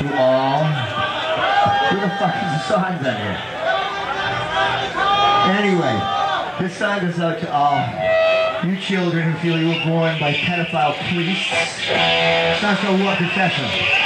to all. Who the fuck is the songs on here? Anyway, this song goes out to all you children who feel you were born by pedophile priests. It's not so war confession.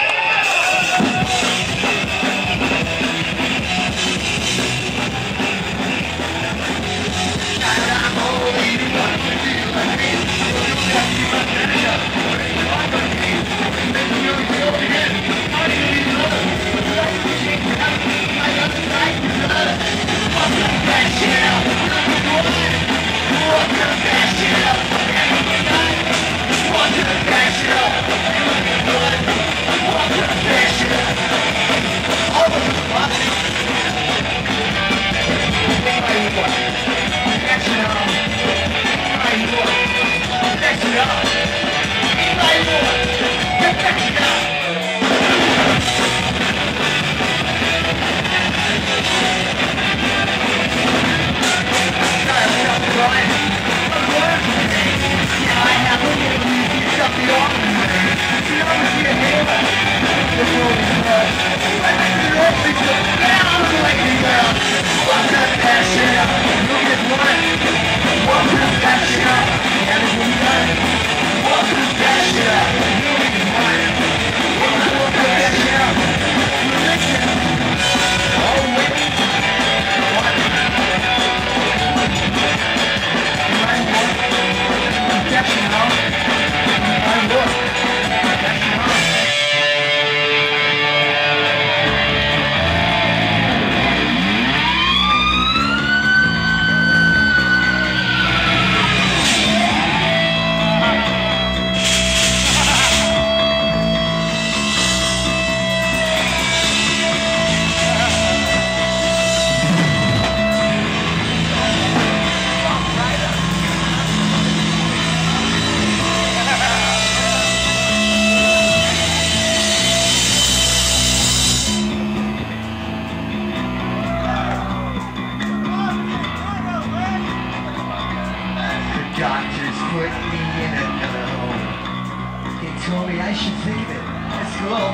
Doctors put me in another home. They told me I should think of it. That's cool.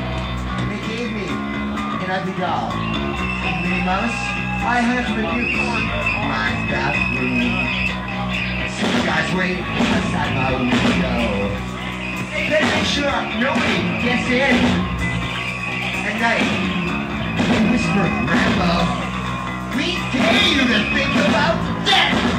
And they gave me an ugly doll. Minnie Mouse, I have reduced my bathroom. Some guys wait outside my window. Better make sure nobody gets in. At night, they whisper, Rambo, we dare you to think about death!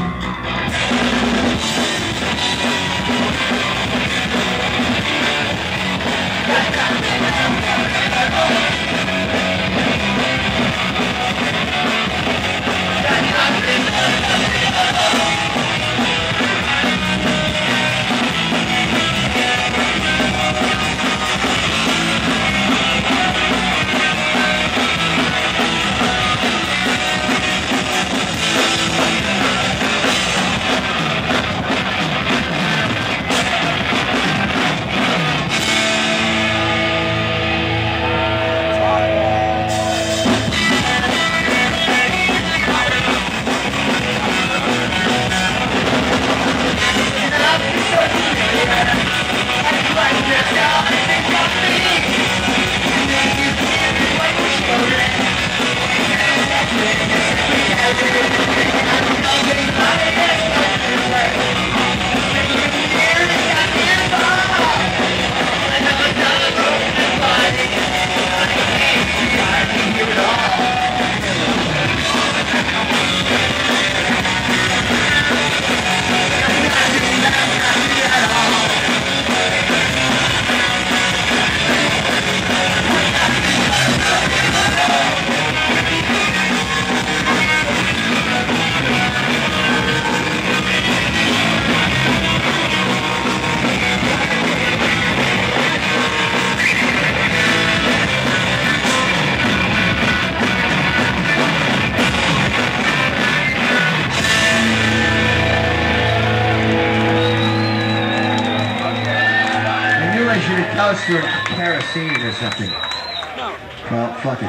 Toast to kerosene or something. No. Well, fuck it.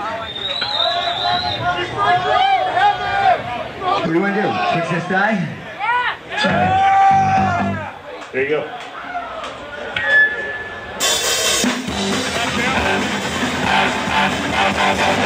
What do you want to do? Princess die? Yeah! There you go.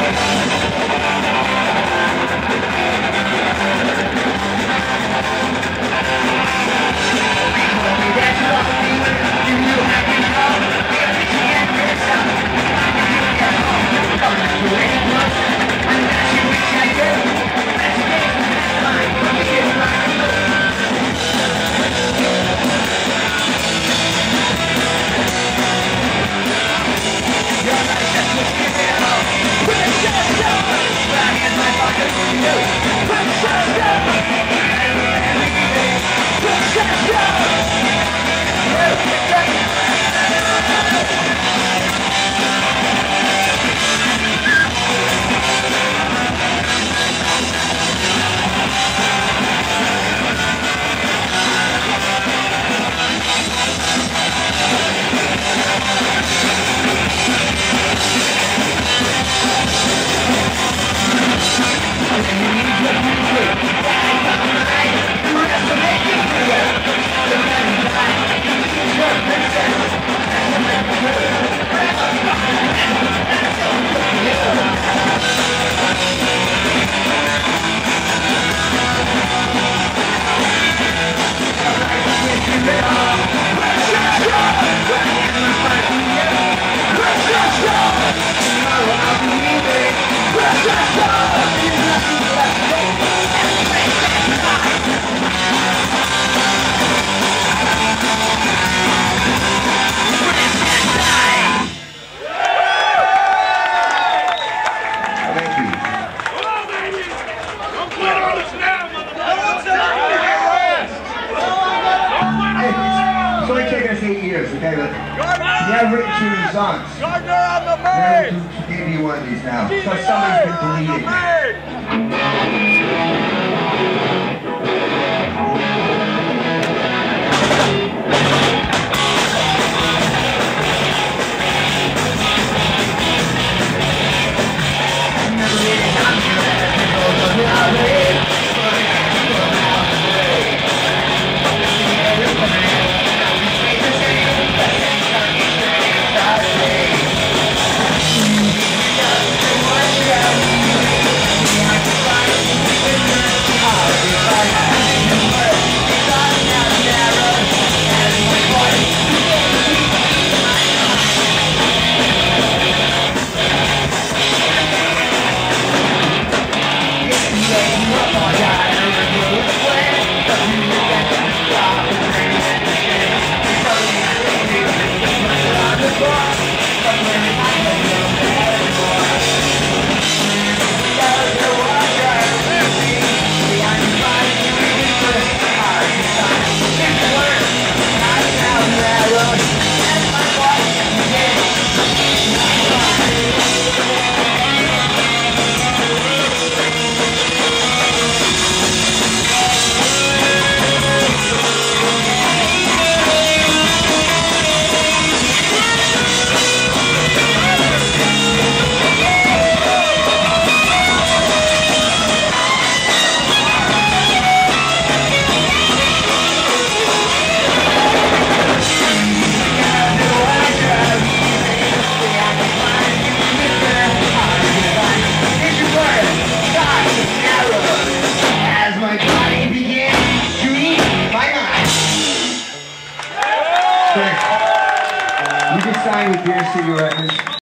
Okay, but you have written 2 new songs. Gardner on the main! I'm going to give you one of these now. So somebody's been deleting. You can sign with Dear City Records.